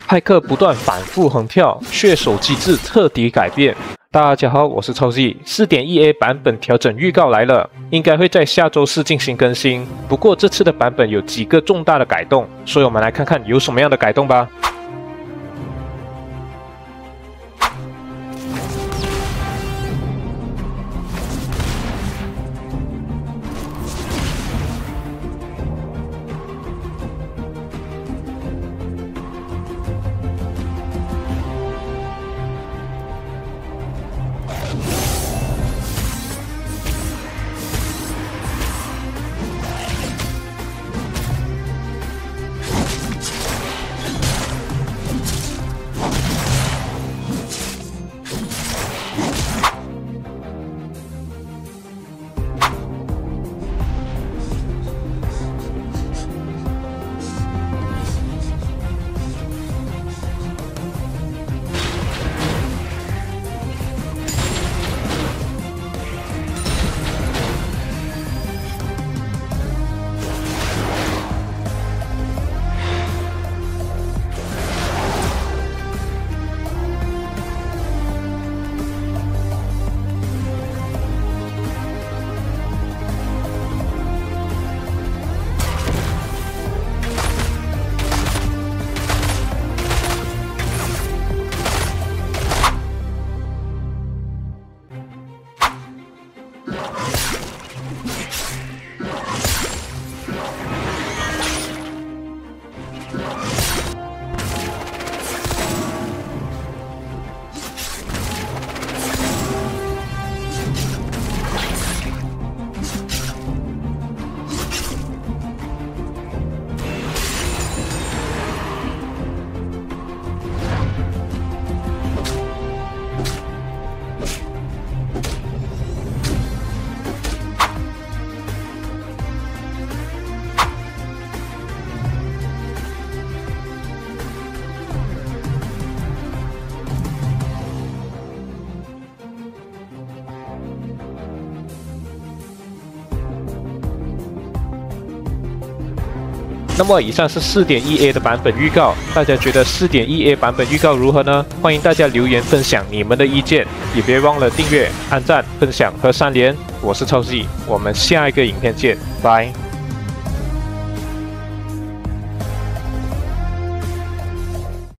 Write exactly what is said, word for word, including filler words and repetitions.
骇客不断反复横跳，血手机制彻底改变。大家好，我是超 Z。四点一 A 版本调整预告来了，应该会在下周四进行更新。不过这次的版本有几个重大的改动，所以我们来看看有什么样的改动吧。 那么以上是 四点一 A 的版本预告，大家觉得 四点一 A 版本预告如何呢？欢迎大家留言分享你们的意见，也别忘了订阅、按赞、分享和三连。我是超 Z，我们下一个影片见，拜。